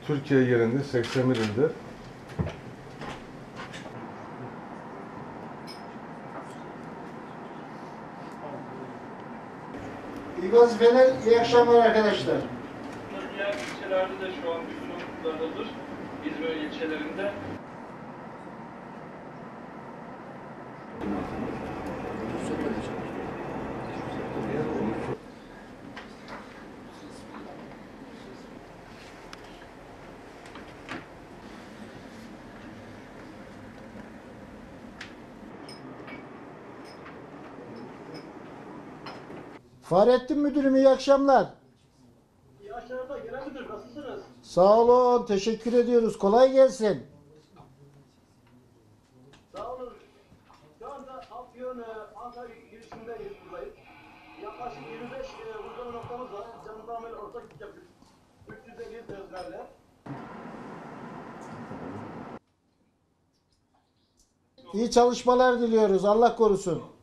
Türkiye yerinde 81 ilde. İyi vazifeler, iyi akşamlar arkadaşlar. Diğer ilçelerde de şu an yoğunluklardadır. İzmir ilçelerinde. Fahrettin Müdürüm iyi akşamlar. İyi akşamlar genel müdür, nasılsınız? Sağ olun, teşekkür ediyoruz. Kolay gelsin. Sağ olun. Şu anda Afyon Ankara girişindeyiz, buradayız. Yaklaşık 25 vurgulama noktamız var. Jandarmayla ortak yapıyoruz. 350 sözlerle. İyi çalışmalar diliyoruz. Allah korusun.